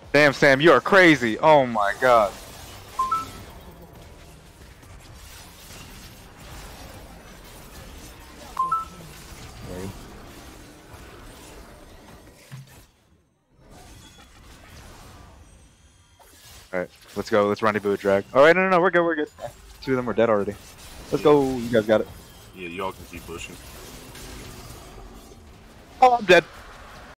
Damn, Sam, you are crazy. Oh my god. Alright, let's go. Let's rendezvous with drag. Alright, no, we're good, we're good. Two of them are dead already. Let's go. You guys got it. Yeah, y'all can keep pushing. Oh, I'm dead.